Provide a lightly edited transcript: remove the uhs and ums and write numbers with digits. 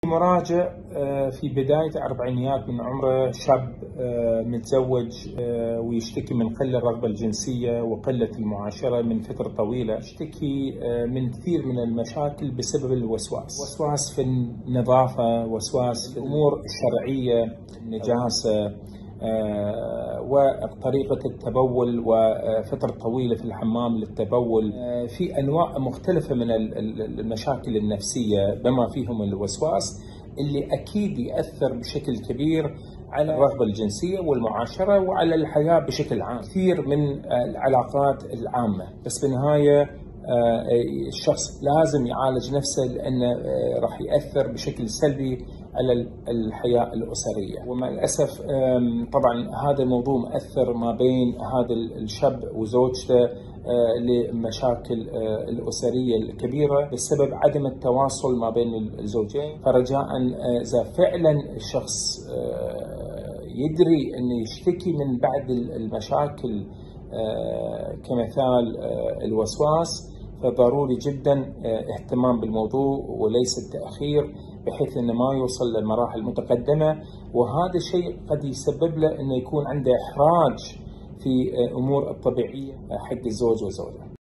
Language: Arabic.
مراجع في بداية الأربعينيات من عمره، شاب متزوج ويشتكي من قلة الرغبة الجنسية وقلة المعاشرة من فترة طويلة. يشتكي من كثير من المشاكل بسبب الوسواس، وسواس في النظافة، وسواس في الأمور الشرعية، النجاسة، وطريقة التبول وفترة طويلة في الحمام للتبول. في أنواع مختلفة من المشاكل النفسية بما فيهم الوسواس، اللي أكيد يأثر بشكل كبير على الرغبة الجنسية والمعاشرة وعلى الحياة بشكل عام، كثير من العلاقات العامة. بس بالنهاية الشخص لازم يعالج نفسه، لأنه راح يأثر بشكل سلبي على الحياة الأسرية. ومع الأسف طبعا هذا الموضوع مأثر ما بين هذا الشاب وزوجته لمشاكل الأسرية الكبيرة بسبب عدم التواصل ما بين الزوجين. فرجاء إذا فعلا الشخص يدري أن يشتكي من بعض المشاكل كمثال الوسواس، فضروري جدا اهتمام بالموضوع وليس التأخير، بحيث انه ما يوصل لمراحل متقدمة. وهذا الشيء قد يسبب له انه يكون عنده احراج في امور الطبيعية حق الزوج والزوجة.